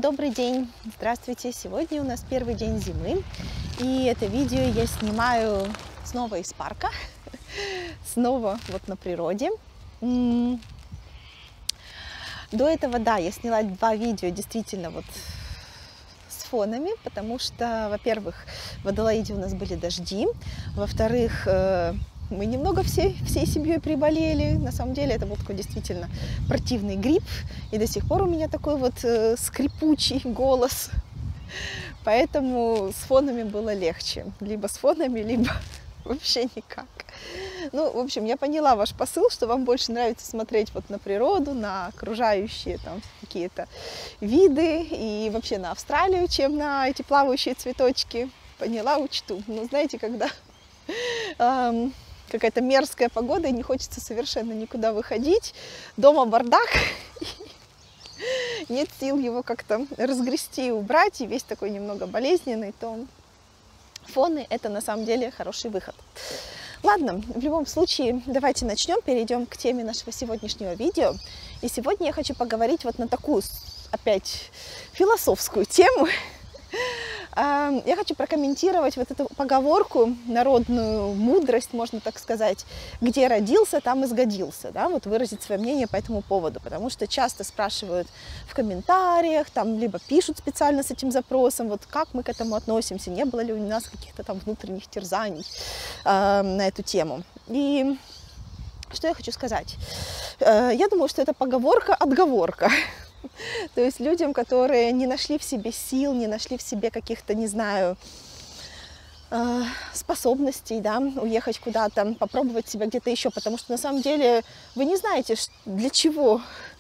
добрый день! Здравствуйте! Сегодня у нас первый день зимы, и это видео я снимаю снова из парка, снова вот на природе. До этого, да, я сняла 2 видео действительно вот с фонами, потому что, во-первых, в Аделаиде у нас были дожди, во-вторых, мы немного всей семьей приболели. На самом деле это был такой действительно противный грипп. И до сих пор у меня такой вот скрипучий голос. Поэтому с фонами было легче. Либо с фонами, либо вообще никак. Ну, в общем, я поняла ваш посыл, что вам больше нравится смотреть вот на природу, на окружающие там какие-то виды и вообще на Австралию, чем на эти плавающие цветочки. Поняла, учту. Но знаете, когда какая-то мерзкая погода, и не хочется совершенно никуда выходить, дома бардак, нет сил его как-то разгрести и убрать, и весь такой немного болезненный, то фоны — это на самом деле хороший выход. Ладно, в любом случае, давайте начнем, перейдем к теме нашего сегодняшнего видео. И сегодня я хочу поговорить вот на такую, опять, философскую тему. Я хочу прокомментировать вот эту поговорку, народную мудрость, можно так сказать, где родился, там и сгодился, да, вот выразить свое мнение по этому поводу, потому что часто спрашивают в комментариях, там, либо пишут специально с этим запросом, вот как мы к этому относимся, не было ли у нас каких-то там внутренних терзаний на эту тему. И что я хочу сказать? Я думаю, что это поговорка-отговорка. То есть людям, которые не нашли в себе сил, не нашли в себе каких-то, не знаю, способностей, да, уехать куда-то, попробовать себя где-то еще, потому что на самом деле вы не знаете, для чего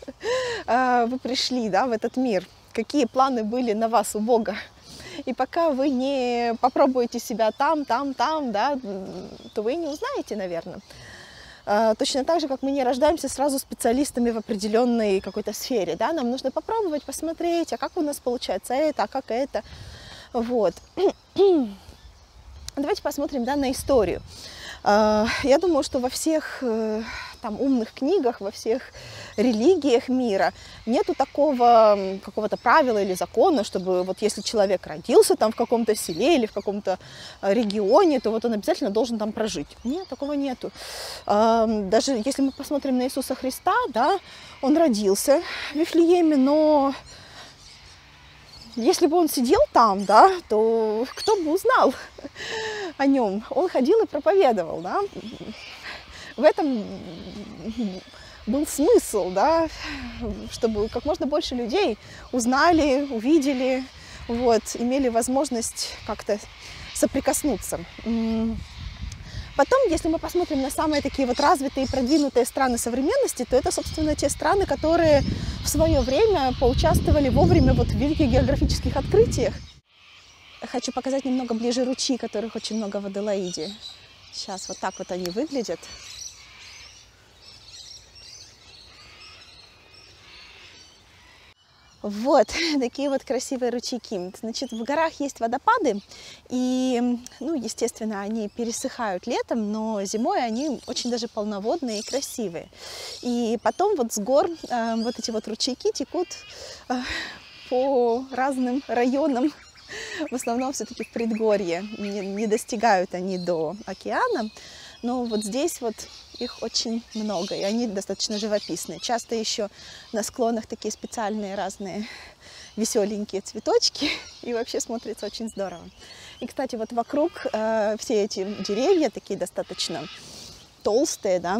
вы пришли, да, в этот мир, какие планы были на вас у Бога. И пока вы не попробуете себя там, да, то вы не узнаете, наверное. Точно так же, как мы не рождаемся сразу специалистами в определенной какой-то сфере, да, нам нужно попробовать, посмотреть, а как у нас получается это, а как это, вот. Давайте посмотрим, да, на историю. Я думаю, что во всех там умных книгах, во всех религиях мира нету такого какого-то правила или закона, чтобы вот если человек родился там в каком-то селе или в каком-то регионе, то вот он обязательно должен там прожить. Нет, такого нету. Даже если мы посмотрим на Иисуса Христа, да, он родился в Вифлееме, но если бы он сидел там, да, то кто бы узнал о нем? Он ходил и проповедовал, да. В этом был смысл, да, чтобы как можно больше людей узнали, увидели, вот, имели возможность как-то соприкоснуться. Потом, если мы посмотрим на самые такие вот развитые и продвинутые страны современности, то это, собственно, те страны, которые в свое время поучаствовали вовремя вот в великих географических открытиях. Хочу показать немного ближе ручьи, которых очень много в Аделаиде. Сейчас вот так вот они выглядят. Вот такие вот красивые ручейки. Значит, в горах есть водопады, и, ну, естественно, они пересыхают летом, но зимой они очень даже полноводные и красивые. И потом вот с гор вот эти вот ручейки текут по разным районам, в основном все-таки в предгорье, не достигают они до океана, но вот здесь вот их очень много, и они достаточно живописные. Часто еще на склонах такие специальные разные веселенькие цветочки, и вообще смотрится очень здорово. И, кстати, вот вокруг все эти деревья такие достаточно толстые, да,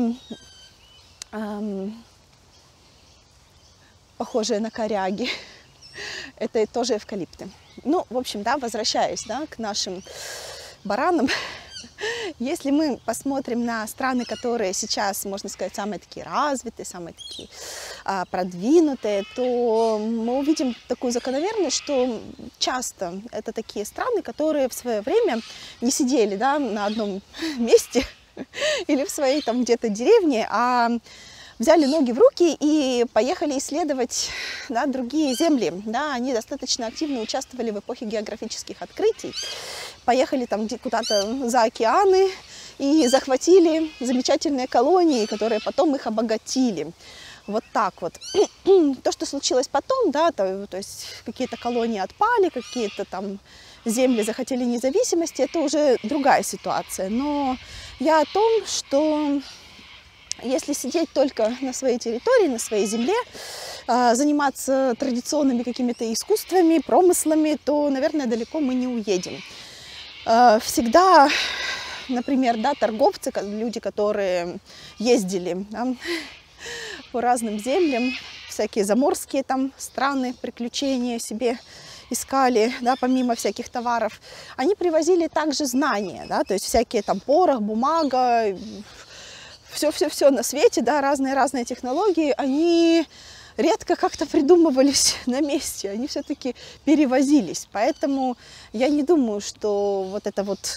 похожие на коряги. Это тоже эвкалипты. Ну, в общем, да, возвращаясь, да, к нашим баранам. Если мы посмотрим на страны, которые сейчас, можно сказать, самые такие развитые, самые такие продвинутые, то мы увидим такую закономерность, что часто это такие страны, которые в свое время не сидели, да, на одном месте или в своей там где-то деревне, а взяли ноги в руки и поехали исследовать, да, другие земли. Да, они достаточно активно участвовали в эпохе географических открытий. Поехали там куда-то за океаны и захватили замечательные колонии, которые потом их обогатили. вот так вот. То, что случилось потом, да, то есть какие-то колонии отпали, какие-то там земли захотели независимости, это уже другая ситуация. Но я о том, что если сидеть только на своей территории, на своей земле, заниматься традиционными какими-то искусствами, промыслами, то, наверное, далеко мы не уедем. Всегда, например, да, торговцы, люди, которые ездили, да, по разным землям, всякие заморские там страны, приключения себе искали, да, помимо всяких товаров, они привозили также знания, да, то есть всякие там порох, бумага, все на свете, да, разные технологии, они редко как-то придумывались на месте, они все-таки перевозились. Поэтому я не думаю, что вот эта вот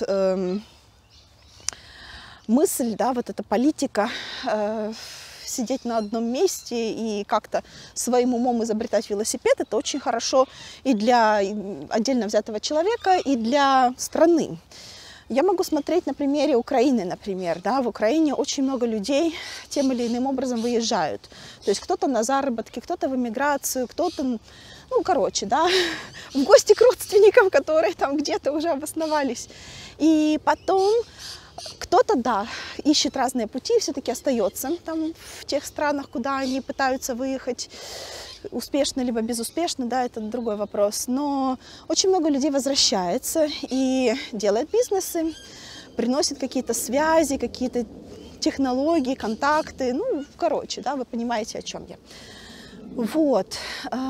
мысль, да, вот эта политика, сидеть на одном месте и как-то своим умом изобретать велосипед, это очень хорошо и для отдельно взятого человека, и для страны. Я могу смотреть на примере Украины, например. Да? В Украине очень много людей тем или иным образом выезжают. То есть кто-то на заработки, кто-то в эмиграцию, кто-то, ну, короче, да, в гости к родственникам, которые там где-то уже обосновались. И потом кто-то, да, ищет разные пути и все-таки остается там в тех странах, куда они пытаются выехать. Успешно либо безуспешно, да, это другой вопрос. Но очень много людей возвращается и делает бизнесы, приносит какие-то связи, какие-то технологии, контакты. Ну, короче, да, вы понимаете, о чем я. Вот.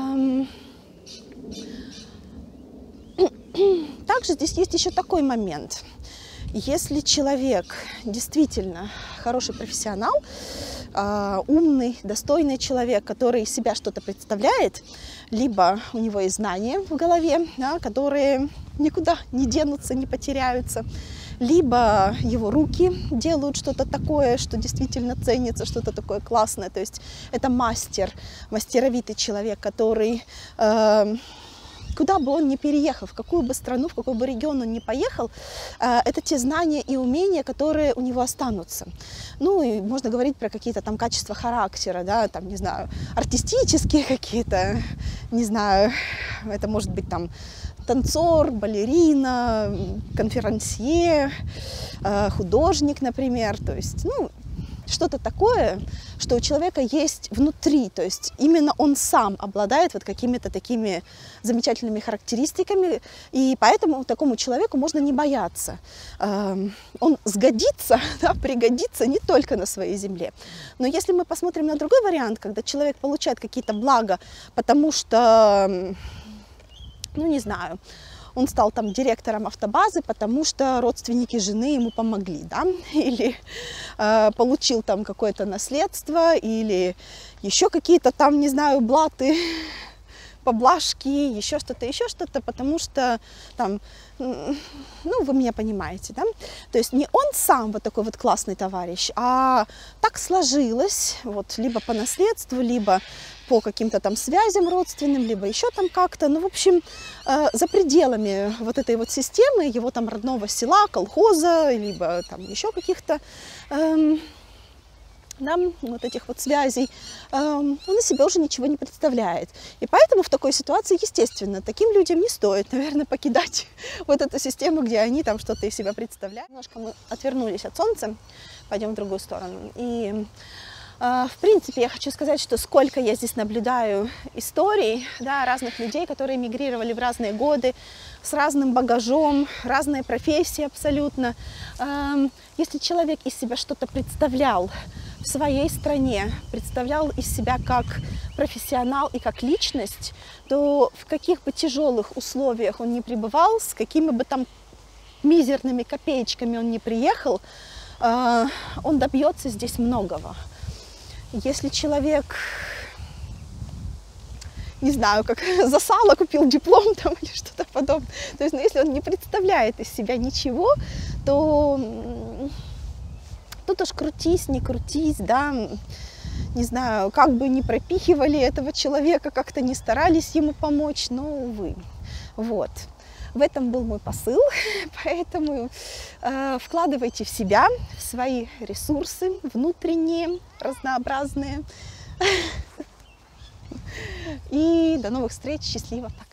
Также здесь есть еще такой момент. Если человек действительно хороший профессионал, умный, достойный человек, который из себя что-то представляет, либо у него есть знания в голове, да, которые никуда не денутся, не потеряются, либо его руки делают что-то такое, что действительно ценится, что-то такое классное. То есть это мастеровитый человек, который... Куда бы он ни переехал, в какую бы страну, в какой бы регион он ни поехал, это те знания и умения, которые у него останутся. Ну, и можно говорить про какие-то там качества характера, да, там, не знаю, артистические какие-то, не знаю, это может быть там танцор, балерина, конферансье, художник, например, то есть, ну, что-то такое, что у человека есть внутри, то есть именно он сам обладает вот какими-то такими замечательными характеристиками, и поэтому такому человеку можно не бояться. Он сгодится, да, пригодится не только на своей земле. Но если мы посмотрим на другой вариант, когда человек получает какие-то блага, потому что, ну не знаю, он стал там директором автобазы, потому что родственники жены ему помогли, да, или получил там какое-то наследство, или еще какие-то там, не знаю, блаты, поблажки, еще что-то, потому что там, ну, вы меня понимаете, да, то есть не он сам вот такой вот классный товарищ, а так сложилось, вот, либо по наследству, либо по каким-то там связям родственным, либо еще там как-то, ну, в общем, за пределами вот этой вот системы, его там родного села, колхоза, либо там еще каких-то, да, вот этих вот связей, он из себя уже ничего не представляет. И поэтому в такой ситуации, естественно, таким людям не стоит, наверное, покидать вот эту систему, где они там что-то из себя представляют. Немножко мы отвернулись от солнца, пойдем в другую сторону. И в принципе, я хочу сказать, что сколько я здесь наблюдаю историй, да, разных людей, которые эмигрировали в разные годы, с разным багажом, разные профессии абсолютно. Если человек из себя что-то представлял в своей стране, представлял из себя как профессионал и как личность, то в каких бы тяжелых условиях он ни пребывал, с какими бы там мизерными копеечками он ни приехал, он добьется здесь многого. Если человек, не знаю, как за сало купил диплом там или что-то подобное, то есть, ну, если он не представляет из себя ничего, то тут уж крутись, не крутись, да, не знаю, как бы ни пропихивали этого человека, как-то не старались ему помочь, но, увы, вот. В этом был мой посыл, поэтому вкладывайте в себя, в свои ресурсы внутренние, разнообразные, И до новых встреч. Счастливо. Пока.